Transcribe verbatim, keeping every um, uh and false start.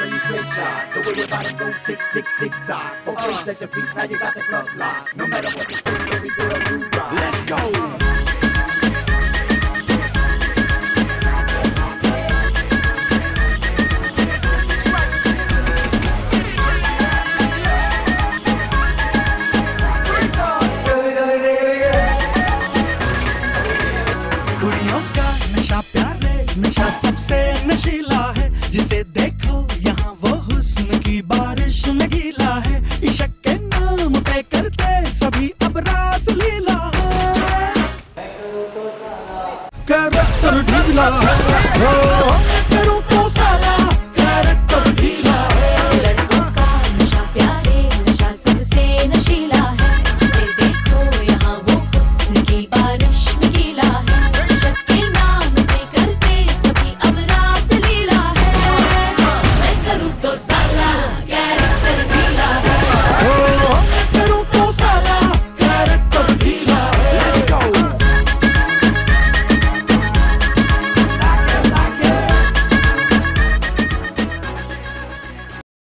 when you switch on. The way your body go tick, tick, tick, tock. Okay, uh. set your beat, now you got the club locked. No matter what you say, baby girl, you rock. Let's go! नशा सबसे नशीला है, जिसे देखो यहाँ वो हुस्न की बारिश में गीला है। इश्क के नाम पे करते सभी अब रास लीला है, कैरेक्टर ढीला है।